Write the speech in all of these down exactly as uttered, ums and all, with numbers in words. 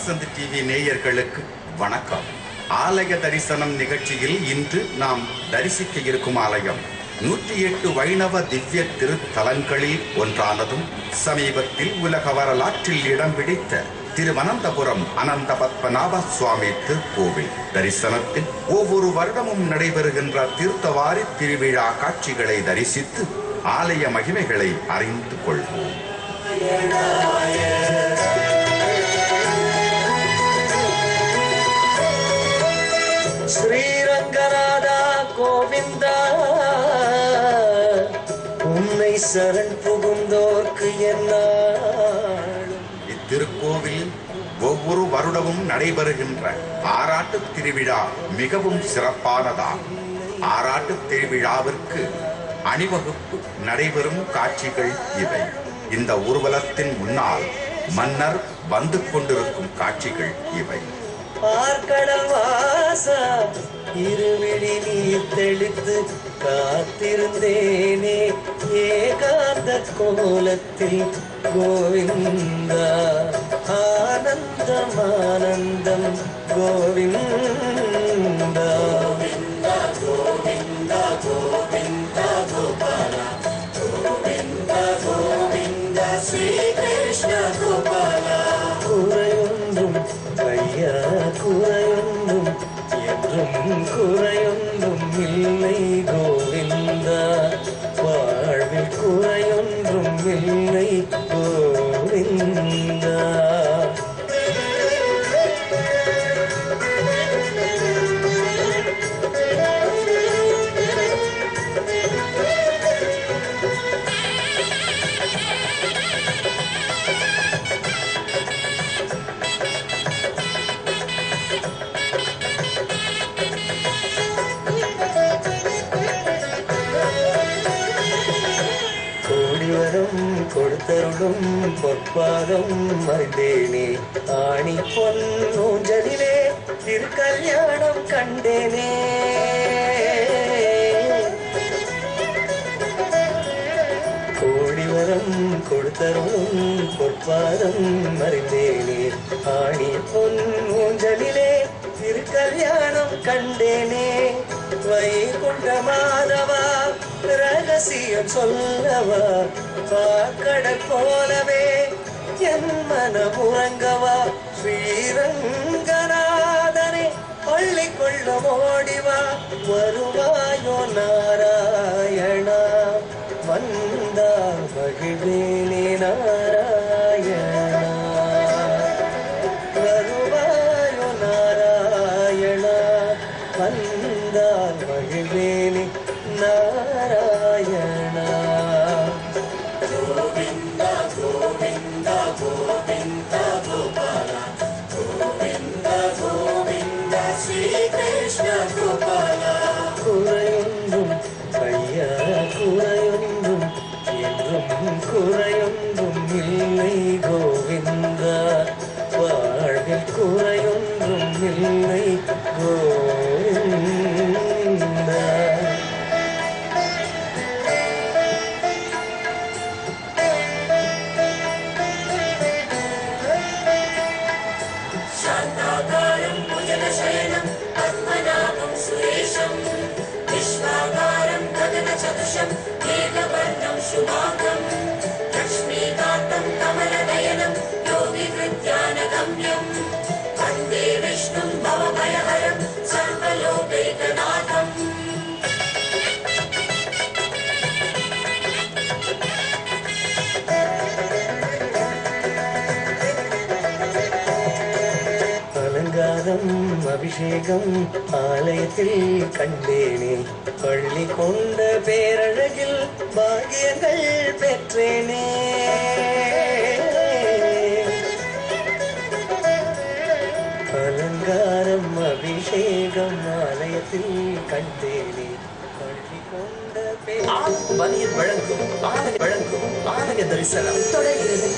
Vasanth TV நேயர்களுக்கு வணக்கம். ஆலய தரிசனம் நிகழ்ச்சியில் இன்று நாம் தரிசிக்க இருக்கும் ஆலயம் நூற்றி எட்டு வைணவ திவ்ய திருத்தலங்களில் ஒன்றானதும் சமீபத்தில் உலக வரலாற்றில் இடம் பிடித்த திருவனந்தபுரம் அனந்த பத்மநாப சுவாமி திருக்கோவில். தரிசனத்தில் ஒவ்வொரு வருடமும் நடைபெறுகின்ற தீர்த்தவாரி திருவிழா காட்சிகளை தரிசித்து ஆலய மகிமைகளை அறிந்து கொள்வோம். ஸ்ரீரங்கநாதா கோவிந்தா, உன்னை சரண் புகுந்தோர்க்கு என்னாலும். இத்திருக்கோவிலில் ஒவ்வொரு வருடமும் நடைபெறுகின்ற ஆராட்டு திருவிழா மிகவும் சிறப்பானதாகும். ஆராட்டு திருவிழாவிற்கு அணிவகுப்பு நடைபெறும் காட்சிகள் இவை. இந்த ஊர்வலத்தின் முன்னால் மன்னர் வந்து கொண்டிருக்கும் காட்சிகள் இவை. பார்க்கடல் வாசா, இருவிழி நீர் தெளித்து காத்திருந்தேனே ஏகாந்த கோலத்தில் கோவிந்தா. ஆனந்தம் ஆனந்தம் கோவிந்தா. கோவிந்தா கோவிந்தா கோவிந்தா கோபாலா, கோவிந்தா கோவிந்தா ஸ்ரீ கிருஷ்ண கோபாலா. குறையொன்றும் ஐயா குறையொன்றும் என்றும் குறையொன்றும் இல்லை கோவிந்தா. வாழ்வில் குறையொன்றும் இல்லை கோவிந்தா. கொடுத்தருளும் பொற்பாதம் மறைந்தேனே, ஆணி பொன்னூஞ்சலிலே திருக்கல்யாணம் கண்டேனே. கோடிவரம் கொடுத்தருளும் பொற்பாதம் மறைந்தேனே, ஆணி பொன்னூஞ்சலிலே திருக்கல்யாணம் கண்டேனே. வைகுண்ட மாதவா ரகசியம் சொல்லவா, பாக்கடல் போலவே என் மனமுறங்கவா. ஸ்ரீரங்கநாதனே பள்ளி கொள்ள ஓடிவா, வருவாயோ நாராயணா. வந்தால் மகிழ்வேனே நாராயணா, வருவாயோ நாராயணா. வந்தால் மகிழ்வேனே நாராயணா. கோவிந்தா கோவிந்தா கோவிந்தா கோபாலா, கோவிந்தா கோவிந்தா ஸ்ரீ கிருஷ்ண கோபாலா. குறையொன்றும் ஐயா குறையொன்றும் என்றும் குறையொன்றும் இல்லை கோவிந்தா. வாழ்வில் குறையொன்றும் இல்லை கோவிந்தா. विश्वाकारं गगनचतुषं मेघवर्णं शुभाङ्गं लक्ष्मीकान्तं कमलनयनं योगिकृत्यानगम्यं वन्दे विष्णुं भवभयहरं सर्वलोकैकनाथम्. அலங்காரம் அபிஷேகம் ஆலயத்தில் கண்டேனே, பள்ளி கொண்ட பேரழகில் பாகியங்கள் பெற்றேனே. அலங்காரம் அபிஷேகம் ஆலயத்தில் கண்டேனே, பள்ளி கொண்ட பணியில் வழங்கும் ஆலய வழங்கும் ஆலய தரிசனம் தொடர்கிறது.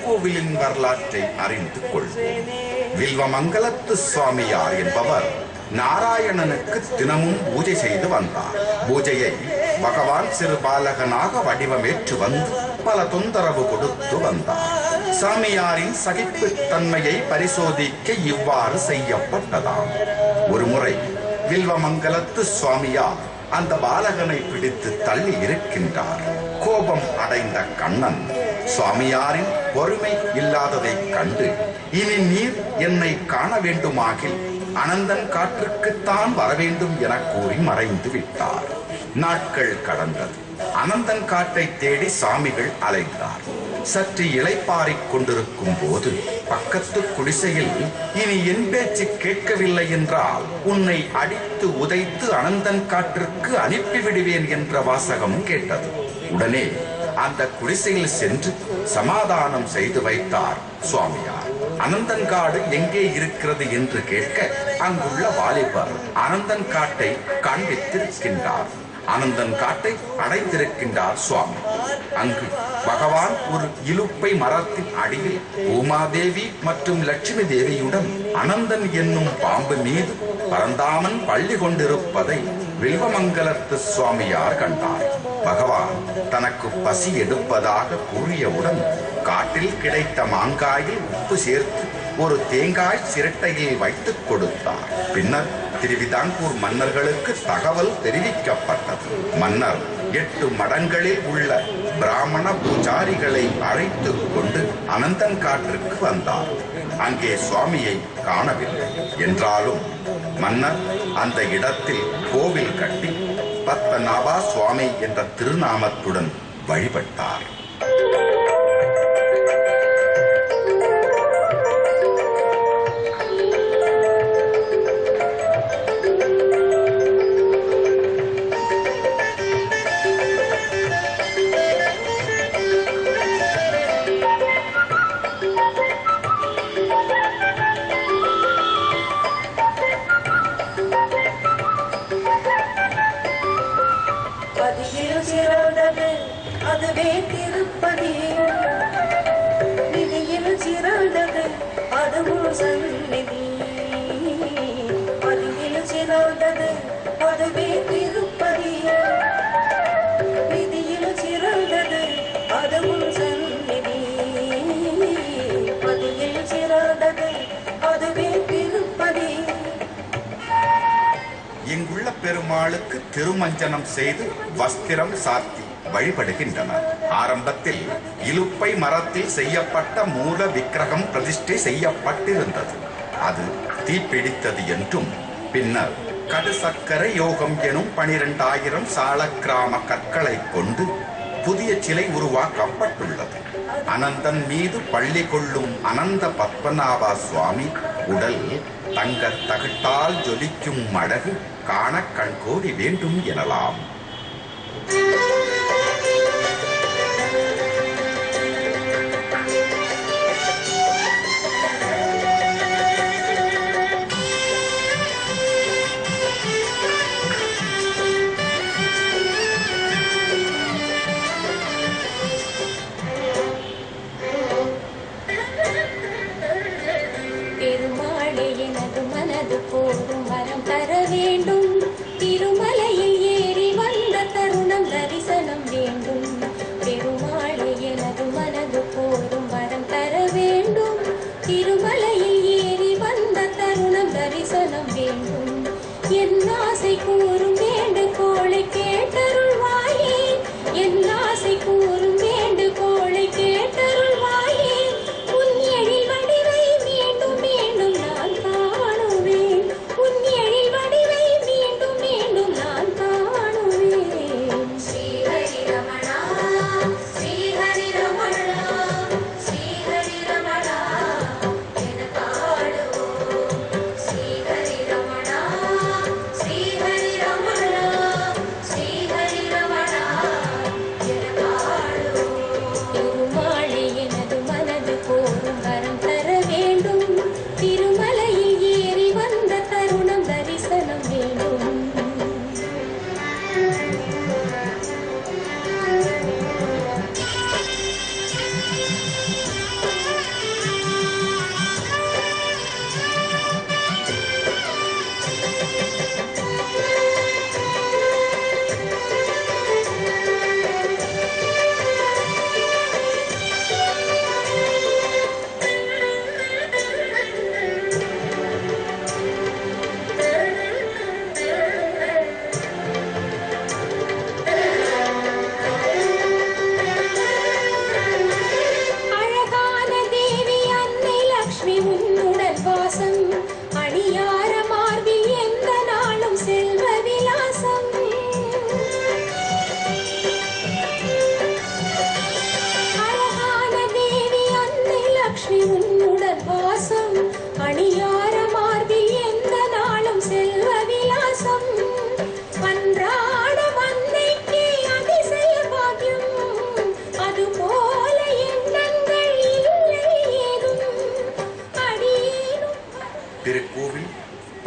இத்திருக்கோவிலின் வரலாற்றை அறிந்து கொள்வோம். வில்வமங்கலத்து சுவாமியார் என்பவர் நாராயணனுக்கு தினமும் பூஜை செய்து வந்தார். பூஜையை பகவான் சிறு பாலகனாக வடிவமேற்று வந்து பல தொந்தரவு கொடுத்து வந்தார். சாமியாரின் சகிப்புத்தன்மையை பரிசோதிக்க இவ்வாறு செய்யப்பட்டதாம். ஒருமுறை வில்வமங்கலத்து சுவாமியார் அந்த பாலகனை பிடித்து தள்ளி இருக்கின்றார். கோபம் அடைந்த கண்ணன் சுவாமியாரின் பொறுமை இல்லாததை கண்டு, இனி நீர் என்னை காண வேண்டுமாகில் அனந்தன் காற்றுக்குத்தான் வரவேண்டும் என கூறி மறைந்து விட்டார். நாட்கள் கடந்தது. அனந்தன் காட்டை தேடி சாமிகள் அலைந்தார். சற்று இளைப்பாறிக் கொண்டிருக்கும் போது பக்கத்து குடிசையில், இனி என் பேச்சு கேட்கவில்லை என்றால் உன்னை அடித்து உதைத்து அனந்தன் காற்றுக்கு அனுப்பிவிடுவேன் என்ற வாசகம் கேட்டது. உடனே அந்த குடிசையில் சென்று சமாதானம் செய்து வைத்தார் சுவாமியார். அனந்தன்காடு எங்கே இருக்கிறது என்று கேட்க அங்குள்ள வாலிபர் அனந்தன் காட்டை காண்பித்திருக்கின்றார். அனந்தன் காட்டை அடைந்திருக்கின்றார் சுவாமி. அங்கு பகவான் ஒரு இலுப்பை மரத்தின் அடியில் பூமாதேவி மற்றும் லட்சுமி தேவியுடன் அனந்தன் என்னும் பாம்பு மீது பரந்தாமன் பள்ளி கொண்டிருப்பதை வில்வமங்கலத்து சுவாமியார் கண்டார். பகவான் தனக்கு பசி எடுப்பதாக கூறியவுடன் காட்டில் கிடைத்த மாங்காயில் உப்பு சேர்த்து ஒரு தேங்காய் சிரட்டையில் வைத்துக் கொடுத்தார். பின்னர் திருவிதாங்கூர் மன்னர்களுக்கு தகவல் தெரிவிக்கப்பட்டது. மன்னர் எட்டு மடங்களில் உள்ள பிராமண பூஜாரிகளை அழைத்து கொண்டு அனந்தன் காற்றுக்கு வந்தார். அங்கே சுவாமியை காணவில்லை. என்றாலும் மன்னர் அந்த இடத்தில் கோவில் கட்டி பத்மநாபா சுவாமி என்ற திருநாமத்துடன் வழிபட்டார். அதுவே திருப்பதி, நிதியில் சிறந்தது அதுவும் சந்நிதி. பதியில் சிறந்தது அதுவே திருப்பதி, நிதியில் சிறந்தது அதுவும் சந்நிதி. பதியில் சிறந்தது அதுவே திருப்பதி. இங்குள்ள பெருமாளுக்கு திருமஞ்சனம் செய்து வஸ்திரம் சாத்தி வழிபடுகின்றனர். ஆரம்பத்தில் இலுப்பை மரத்தில் செய்யப்பட்ட மூல விக்கிரகம் பிரதிஷ்டை செய்யப்பட்டிருந்தது. அது தீப்பிடித்தது என்றும், பின்னர் கடு சக்கரை யோகம் எனும் பனிரெண்டாயிரம் சாலக்கிராம கற்களை கொண்டு புதிய சிலை உருவாக்கப்பட்டுள்ளது. அனந்தன் மீது பள்ளி கொள்ளும் அனந்த பத்மநாபா சுவாமி உடல் தங்க தகட்டால் ஜொலிக்கும் அழகு காண கண்கோடி வேண்டும் எனலாம். பெருமாளே எனது மனது போதும் வரம் தர வேண்டும். திருமலையில் ஏறி வந்த தருணம் தரிசனம்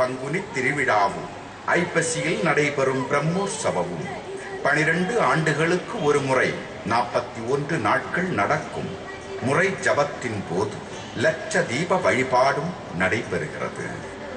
பங்குனி திருவிழாவும் ஐப்பசியில் நடைபெறும் பிரம்மோற்சவமும் பனிரெண்டு ஆண்டுகளுக்கு ஒரு முறை நாற்பத்தி ஒன்று நாட்கள் நடக்கும் முறை ஜபத்தின் போது லட்ச தீப வழிபாடும் நடைபெறுகிறது.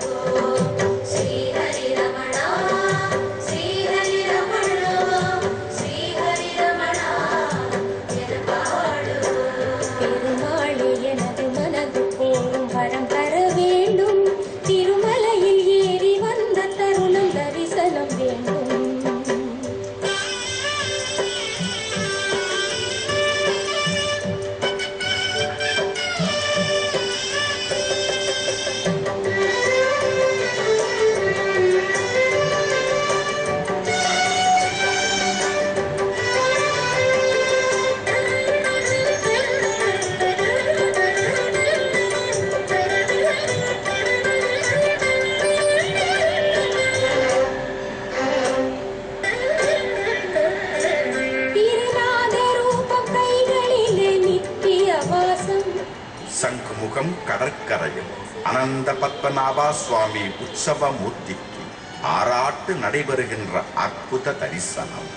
சங்குமுகம் கடற்கரையில் அனந்த பத்மநாபா சுவாமி உற்சவ மூர்த்திக்கு ஆராட்டு நடைபெறுகின்ற அற்புத தரிசனம்.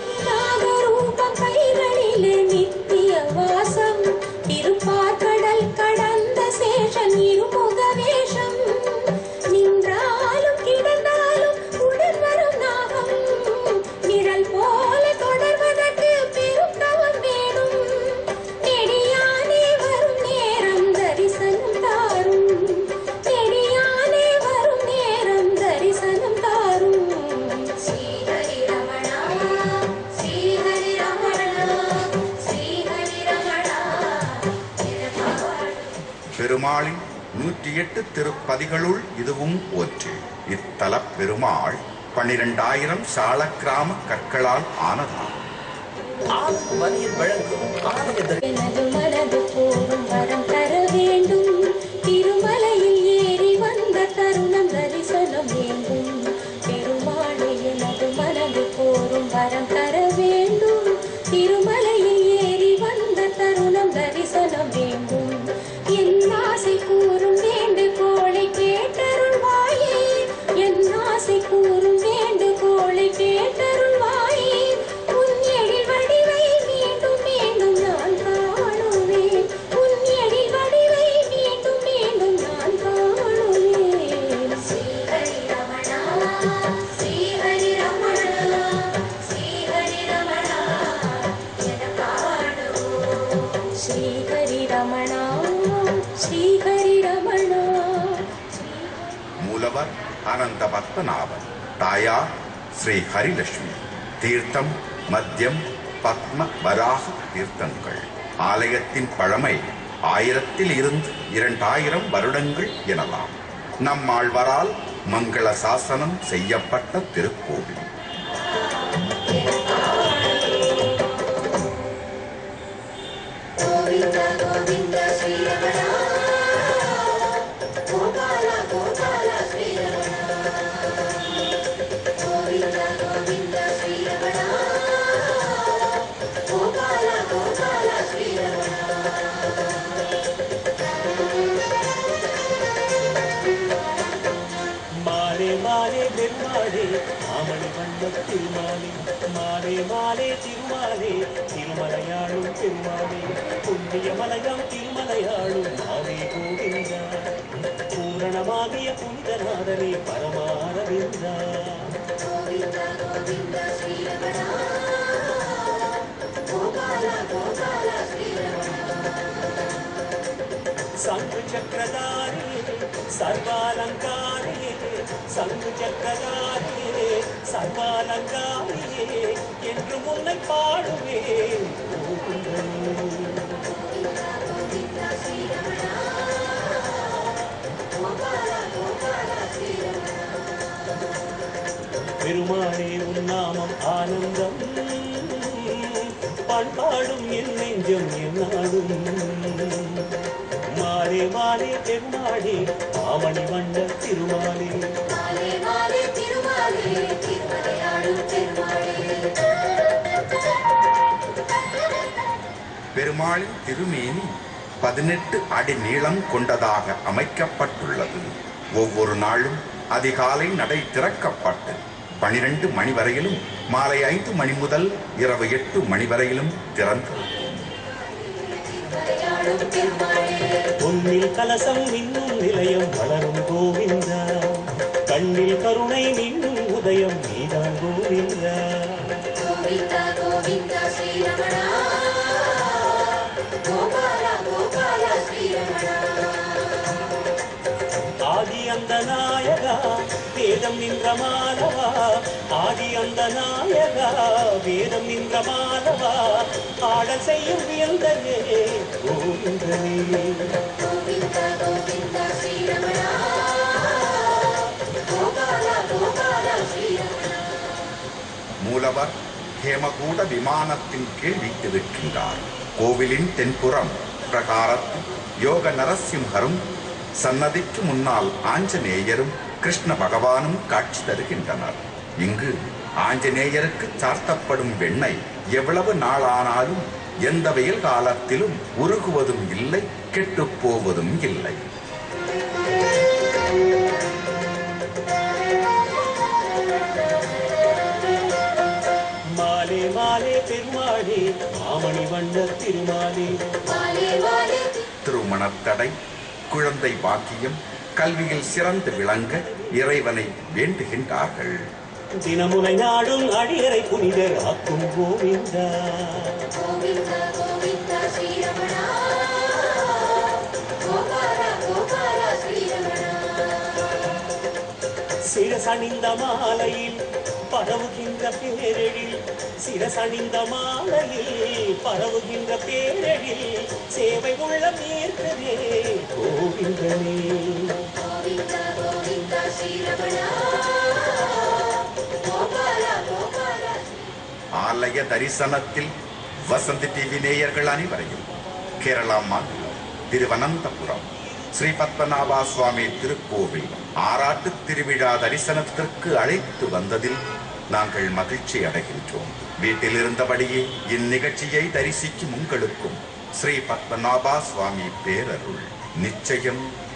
திருப்பார்கடல் கடந்த சேஷன் இருமுக வேஷம் நின்றாலும் கிடந்தாலும் உடன் வரும் நாகம் நிழல் போல தொடர்வதற்கு பெருந்தவம் வேணும். நெடியானே வரும் நேரம் தரிசனம் தாரும் நெடியானே வரும் நேரம் தரிசனம் தாரும். ஸ்ரீஹரி ரமணா ஸ்ரீஹரி ரமணா ஸ்ரீஹரி ரமணா. பெருமாளின் நூற்றி எட்டு திருப்பதிகளுள் இதுவும் ஒன்று. இத்தல பெருமாள் பன்னிரண்டாயிரம் சாலக்கிராம கற்களால் ஆனதாம். எனது மனது போடும் வரம் தர வேண்டும். திருமலையில் ஏறி வந்த தருணம் தரிசனம் வேண்டும். பெருமாளே எனது மனது போடும் வரம் தர வேண்டும். திருமலையில் ஏறி வந்த தருணம் தரிசனம் வேண்டும். என் ஆசை கூறும் வேண்டுகோளை கேட்டருள்வாயே. என் ஆசை கூறும் வேண்டுகோளை கேட்டருள்வாயே. உன் எழில் வடிவை மீண்டும் மீண்டும் நான் காணுவேன். உன் எழில் வடிவை மீண்டும் மீண்டும் நான் காணுவேன். ஸ்ரீஹரி ரமணா ஸ்ரீஹரி ரமணா ஸ்ரீஹரி ரமணா என பாடுவோம். ஸ்ரீஹரி ரமணா ஸ்ரீஹரி ரமணா. மூலவர் அனந்த பத்மநாபன், தாயார் ஸ்ரீ ஹரிலட்சுமி. தீர்த்தம் மத்தியம் பத்ம வராக தீர்த்தங்கள். ஆலயத்தின் பழமை ஆயிரத்தில் இருந்து இரண்டாயிரம் வருடங்கள் எனலாம். நம்மாழ்வாரால் மங்கள சாசனம் செய்யப்பட்ட திருக்கோவில். கோவிந்த கோவிந்த ஸ்ரீ ரமணா கோபால கோபால ஸ்ரீ ரமணா. கோவிந்த கோவிந்த ஸ்ரீ ரமணா கோபால கோபால ஸ்ரீ ரமணா. மாலே மாலே பெருமாளே மாமணி வண்ண திருமாலே. மாலே மாலே திருமாலே திருமலையாளும் பெருமாளே. புண்ணிய மலையாம் திருமலையாளும் மாவே கோவிந்தா. பூரணமாகிய புனிதநாதனே பரமாரவிந்தா. கோவிந்த கோவிந்த ஸ்ரீ ரமணா கோபால கோபால ஸ்ரீ ரமணா. சங்கு சக்கரதாரே சர்வாலங்காரே. சங்கு சக்கரதாரே சர்வாலங்காரே என்று முன்னை பாடுவேன். பெருமாளே உன் நாமம் ஆனந்தம் பண்பாடும் என் நெஞ்சம் என்னாடும். மாலே மாலே பெருமாளே மாமணி வண்ண திருமாலே. மாலே மாலே திருமாலே திருமலையாளும் பெருமாளே. பெருமாளின் திருமேனி பதினெட்டு அடி நீளம் கொண்டதாக அமைக்கப்பட்டுள்ளது. ஒவ்வொரு நாளும் அதிகாலை நடை திறக்கப்பட்டு பனிரெண்டு மணி வரையிலும் மாலை ஐந்து மணி முதல் இரவு எட்டு மணி வரையிலும் திறந்திருக்கும். திருமலையாடும் பெருமாளே பொன்னில் கலசம் இன்னும் நிலையம் வளரும் கோவிந்தா, கண்ணில் கருணை இன்னும் உதயம் நீதான் கோவிந்தா. கோவிந்தா கோவிந்தா ஸ்ரீரமணா கோபாலா கோபாலா ஸ்ரீரமணா ஆதி அந்த நாயகா வேதம் நின்ற மாலவா, ஆதி அந்த நாயகா வேதம் நின்ற மாலவா, ஆடல் செய்யும் வியந்தனே கோவிந்தனே. கோவிந்தா கோவிந்தா ஸ்ரீரமணா கோபாலா கோபாலா ஸ்ரீரமணா மூலவர் ஹேமகூட விமானத்தின் கீழ் வீட்டிருக்கின்றார். கோவிலின் தென்புறம் பிரகாரத்தில் யோக நரசிம்ஹரும் சன்னதிக்கு முன்னால் ஆஞ்சநேயரும் கிருஷ்ண பகவானும் காட்சி தருகின்றனர். இங்கு ஆஞ்சநேயருக்கு சார்த்தப்படும் வெண்ணெய் எவ்வளவு நாளானாலும் எந்த வெயில் காலத்திலும் உருகுவதும் இல்லை, கெட்டுப் போவதும் இல்லை. மாலே மாலே பெருமாளே மாமணி வண்ண திருமாலே, வாலே வாலே திருமணத்தடை, குழந்தை பாக்கியம், கல்வியில் சிறந்து விளங்க இறைவனை வேண்டுகின்றார்கள். தினமுனை நாடும் அடியரை புனிதர் ஆக்கும் கோவிந்தா. கோவிந்தா கோவிந்தா ஸ்ரீரமணா கோபாலா கோபாலா ஸ்ரீரமணா சிரசணிந்த மாலையில் பரவுகின்ற பேரெழில், சிரசணிந்த மாலையில் பரவுகின்ற பேரெழில், சேவை உள்ள மேற்கதே கோவிந்தனே. கோவிந்தா கோவிந்தா ஸ்ரீரமணா கோபாலா கோபாலா ஆலய தரிசனத்தில் வசந்த் டிவி நேயர்கள் அனைவரையும் கேரளா மாநிலம் திருவனந்தபுரம் ஸ்ரீ பத்மநாபா சுவாமி திருக்கோவில் ஆராட்டு திருவிழா தரிசனத்திற்கு அழைத்து வந்ததில் நாங்கள் மகிழ்ச்சி அடைகின்றோம். வீட்டில் இருந்தபடியே இந்நிகழ்ச்சியை தரிசிக்கும் உங்களுக்கும் ஸ்ரீ பத்மநாபா சுவாமி பேரருள் நிச்சயம்